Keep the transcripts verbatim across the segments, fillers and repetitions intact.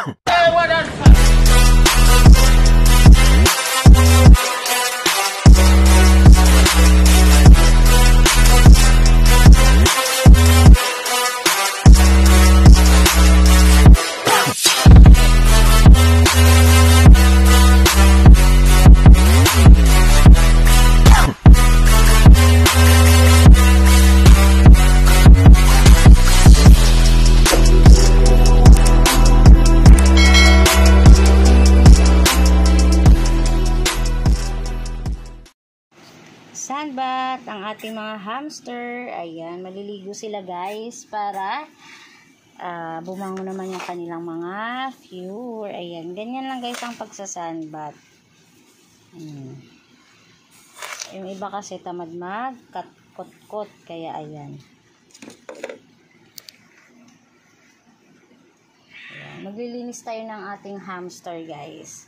Sandbath ang ating mga hamster. Ayan, maliligo sila guys para uh, bumangon naman yung kanilang mga fur. Ayan, ganyan lang guys ang pagsasandbath. Hmm. Yung iba kasi tamad mag-kot-kot, kaya ayan. Ayan, maglilinis tayo ng ating hamster guys.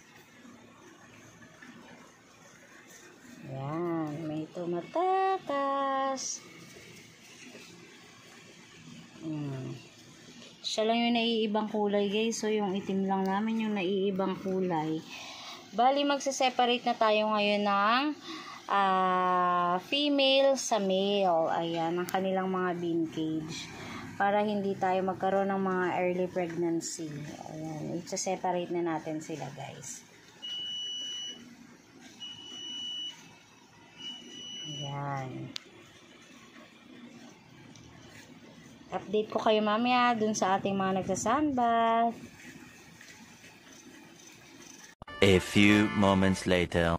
Ayan, may tumatakas. Hmm. Siya lang yung naiibang kulay guys. So yung itim lang namin yung naiibang kulay. Bali magse-separate na tayo ngayon ng uh, female sa male. Ayan, ang kanilang mga bean cage. Para hindi tayo magkaroon ng mga early pregnancy. Ayan, i-separate na natin sila guys. Ayan. Update ko kayo mamaya dun sa ating mga nagsasandbath. A few moments later.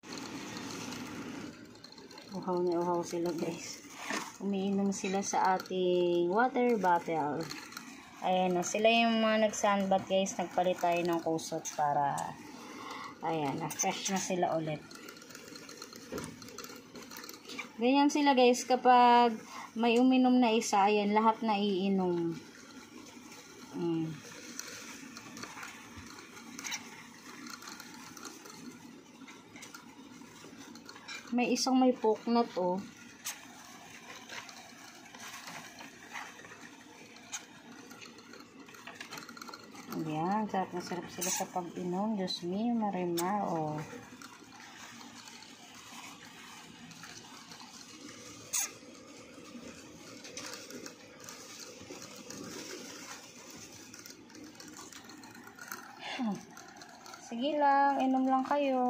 Uhaw na uhaw sila guys. Umiinom sila sa ating water bottle. Ayan na. Sila yung mga nagsandbath guys. Nagpalit tayo ng kusot para ayan na. Fresh na sila ulit. Ganyan sila guys, kapag may uminom na isa, ayan, lahat na iinom. Mm. May isang may poknat oh. Ayan, sarap na sarap sila sa pag-inom. Diyos me, marimar oh. Sige lang, inom lang kayo.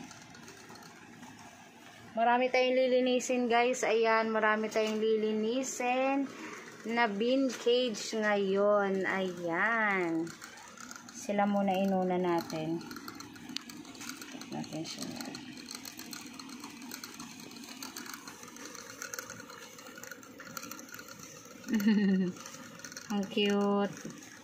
Marami tayong lilinisin guys. Ayan, marami tayong lilinisin na bean cage ngayon. Ayan. Sila muna inuna natin. Natin siya. Ang cute.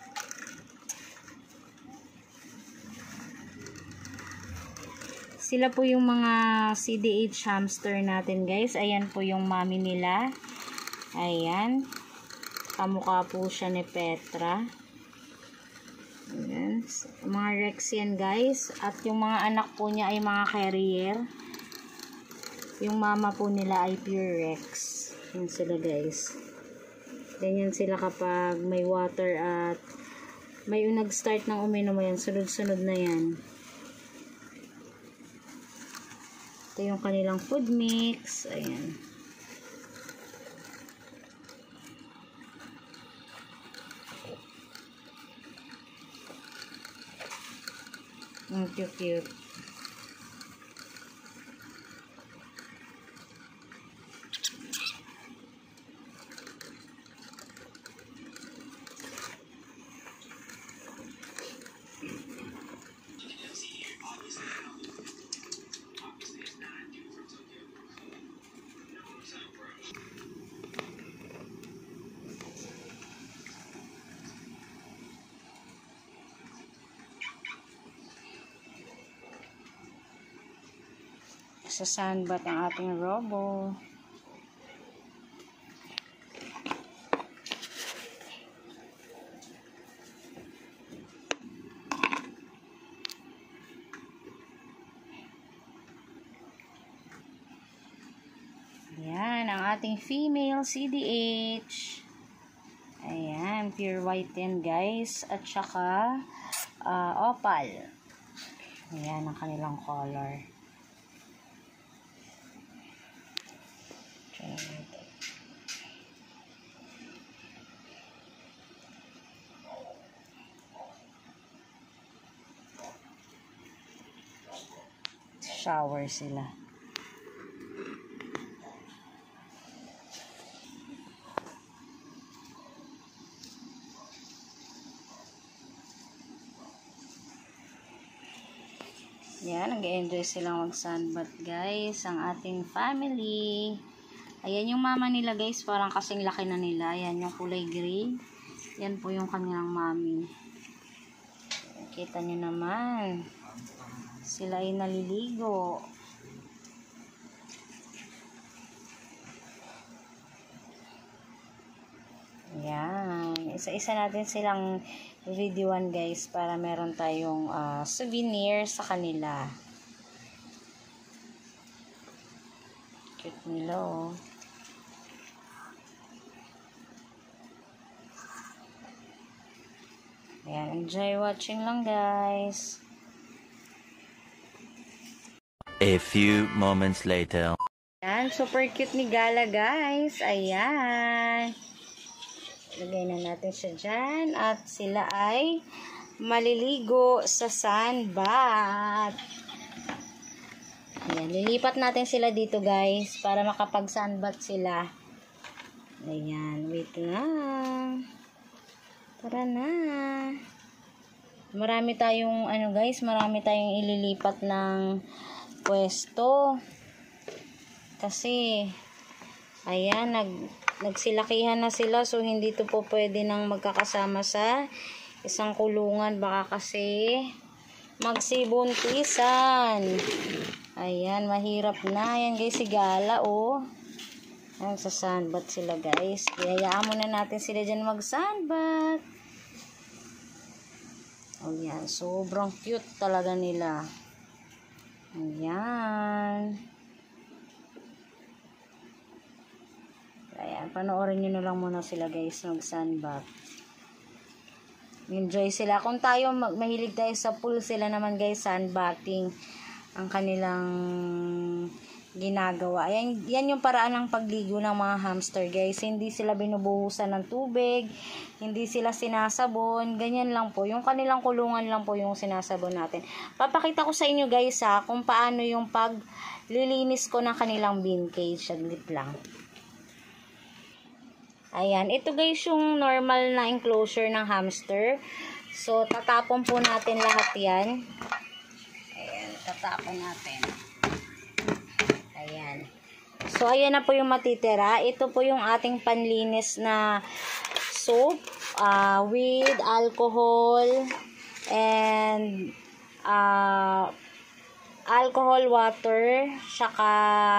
Sila po yung mga C D H hamster natin guys. Ayan po yung mommy nila. Ayan. Kamukha po siya ni Petra. Ayan. Mga Rex yan guys. At yung mga anak po niya ay mga carrier. Yung mama po nila ay pure Rex. Yan sila guys. Ganyan sila kapag may water at may nag-start ng uminom. Ayan. Sunod-sunod na yan. Ito yung kanilang food mix. Ayan. Ang cute-cute. Sa sandbath ang ating robo. Ayan, ang ating female C D H. Ayan, pure white yan guys. At saka uh, opal. Ayan ang kanilang color. Try natin. Shower sila. Yan, nag-enjoy silang mag-sunbath guys, ang ating family. Ayan yung mama nila guys, parang kasing laki na nila. Ayan yung kulay green. Yan po yung kanilang mami. Kita nyo naman. Sila ay naliligo. Ayan. Isa-isa natin silang videoan guys para meron tayong uh, souvenir sa kanila. Cute nila oh. Ayan. Enjoy watching lang guys. A few moments later. Ayan, super cute ni Gala guys. Ayan. Lagay na natin siya dyan. At sila ay maliligo sa sunbath. Ayan, lilipat natin sila dito guys para makapag-sunbath sila. Ayan, wait lang. Tara na. Marami tayong ano guys, marami tayong ililipat ng pwesto kasi ayan nag nagsilakihan na sila, so hindi to po pwede nang magkakasama sa isang kulungan, baka kasi magsibuntisan. Ayan, mahirap na. Ayan guys, si Gala oh. Ayan, sa sunbath sila guys. Hayaan muna natin sila dyan mag sunbath. Oh yan, sobrang cute talaga nila. Ayan. Ayan, panoorin nyo na lang muna sila guys mag sunbath. Enjoy sila. Kung tayo mag mahilig tayo sa pool, sila naman guys sunbathing ang kanilang ginagawa. Ayan, yan yung paraan ng pagligo ng mga hamster guys. Hindi sila binubuhusan ng tubig, hindi sila sinasabon, ganyan lang po. Yung kanilang kulungan lang po yung sinasabon natin. Papakita ko sa inyo guys ha, kung paano yung paglilinis ko ng kanilang bin cage. Saglit lang. Ayan, ito guys yung normal na enclosure ng hamster. So, tatapon po natin lahat yan. Ayan, tatapon natin. Ayan. So, ayan na po yung matitira. Ito po yung ating panlinis na soap uh, with alcohol and uh, alcohol water, saka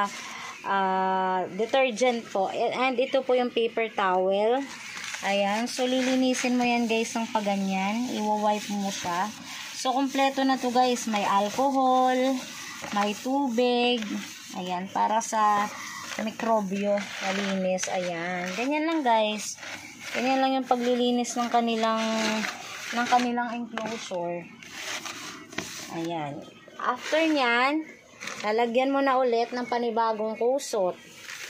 uh, detergent po. And ito po yung paper towel. Ayan. So, lilinisin mo yan guys ng paganyan. Iwa-wipe mo siya. So, kompleto na to guys. May alcohol, may tubig. Ayan. Para sa mikrobyo. Malinis. Ayan. Ganyan lang guys. Ganyan lang yung paglilinis ng kanilang ng kanilang enclosure. Ayan. After nyan, lalagyan mo na ulit ng panibagong kusot.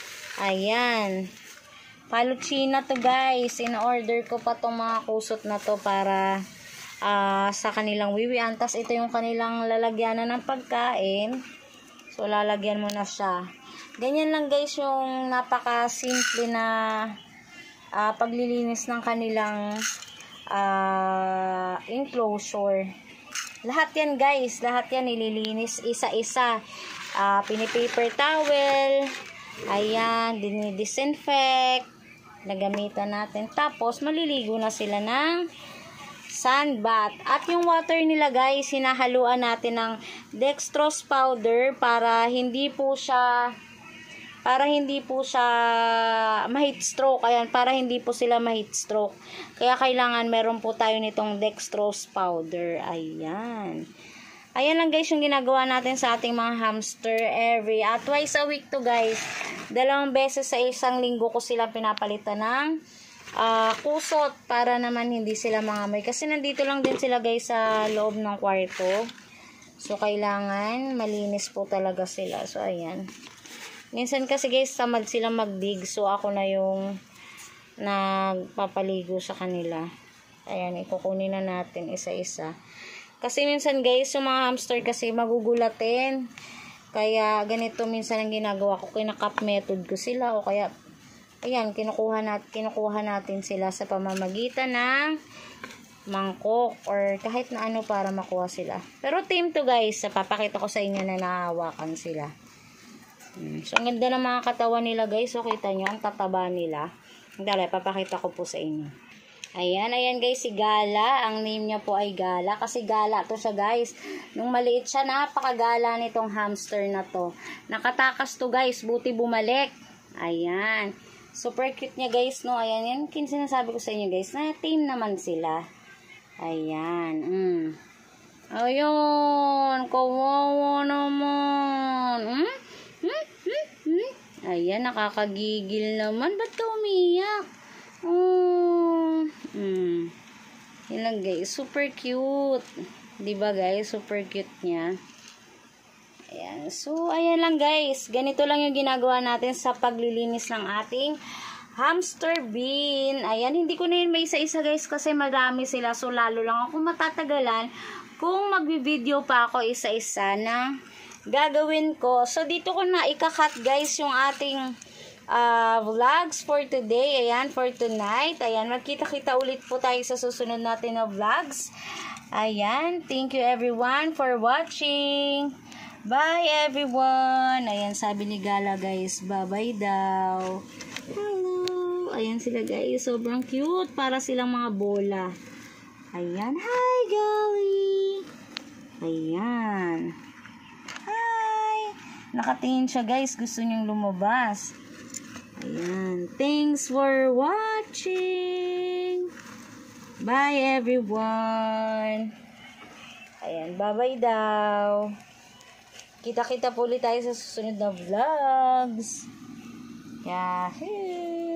Ayan. Paluchina to guys. In-order ko pa tong mga kusot na to para uh, sa kanilang wiwian. Tas ito yung kanilang lalagyanan ng pagkain. So, lalagyan mo na siya. Ganyan lang guys yung napaka-simple na uh, paglilinis ng kanilang uh, enclosure. Lahat yan guys. Lahat yan nililinis isa-isa. Uh, pinipaper towel. Ayan. Dinidisinfect. Nagamitan natin. Tapos, maliligo na sila ng sunbath. At yung water nila guys, hinahaluan natin ng dextrose powder para hindi po siya para hindi po siya ma-heat stroke. Ayan, para hindi po sila ma-heat stroke. Kaya kailangan meron po tayo nitong dextrose powder. Ayan. Ayan lang guys yung ginagawa natin sa ating mga hamster every at uh, twice a week to guys. Dalawang beses sa isang linggo ko sila pinapalitan ng ah, kusot para naman hindi sila mangamoy. Kasi nandito lang din sila guys sa loob ng kwarto. So, kailangan malinis po talaga sila. So, ayan. Minsan kasi guys, tamad sila magdig. So, ako na yung nagpapaligo sa kanila. Ayan, ikukunin na natin isa-isa. Kasi minsan guys, yung mga hamster kasi magugulatin. Kaya ganito minsan ang ginagawa ko. Kinakap method ko sila. O kaya, ayan, kinukuha, nat kinukuha natin sila sa pamamagitan ng mangkok or kahit na ano para makuha sila. Pero team to guys, papakita ko sa inyo na nahawakan sila. Hmm. So, ang ganda ng mga katawan nila guys. So, kita nyo, ang tataba nila. Dali, papakita ko po sa inyo. Ayan, ayan guys, si Gala. Ang name niya po ay Gala. Kasi Gala to siya guys. Nung maliit siya, napakagala nitong hamster na to. Nakatakas to guys, buti bumalik. Ayan. Super cute niya guys, no? Ayan, yan kin sinasabi ko sa inyo guys, na team naman sila. Ayan. Mm. Ayun, kawawa naman. Hmm? Hmm? Hmm? Hmm? Ayan, nakakagigil naman. Ba't ka umiyak? Oh. Hmm. Yan lang guys. Super cute. Diba guys? Super cute niya. Ayan. So, ayan lang guys. Ganito lang yung ginagawa natin sa paglilinis ng ating hamster bin. Ayan. Hindi ko na yun may isa-isa guys kasi marami sila. So, lalo lang ako matatagalan kung magbi-video pa ako isa-isa na gagawin ko. So, dito ko na ikakat guys yung ating uh, vlogs for today. Ayan, for tonight. Ayan, magkita-kita ulit po tayo sa susunod natin na vlogs. Ayan, thank you everyone for watching. Bye everyone. Ayan, sabi ni Gala guys, bye-bye daw. Hello. Ayan sila guys, sobrang cute. Para silang mga bola. Ayan, hi Gali. Ayan. Nakatingin siya guys, gusto niyong lumabas. Ayan. Thanks for watching. Bye everyone. Ayan, bye-bye daw. Kita-kita po ulit tayo sa susunod na vlogs. Yahoo!